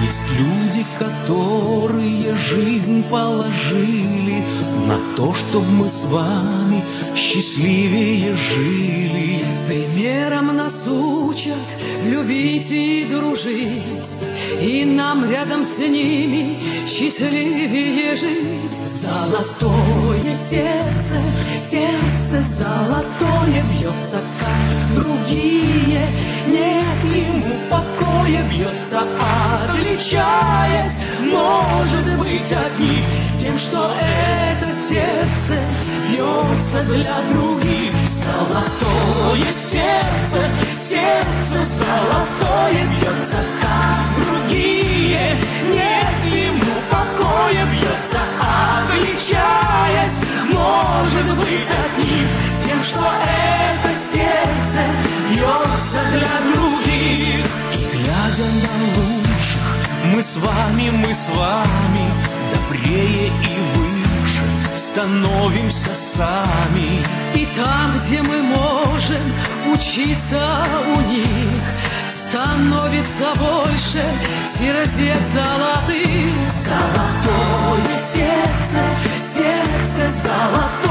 Есть люди, которые жизнь положили на то, чтобы мы с вами счастливее жили. Примером нас учат любить и дружить, и нам рядом с ними счастливее жить. Золотое сердце, сердце золотое бьется, как другие, нет ему покоя, бьется, отличаясь, может быть, от них тем, что это сердце бьется для других. Золотое сердце, сердце золотое бьется, как другие, нет ему покоя, бьется, отличаясь, может быть, от них тем, что это сердце бьется для других. И глядя на лучших, мы с вами добрее и выше становимся сами. И там, где мы можем учиться у них, становится больше сердец золотых. Золотое сердце, сердце золотое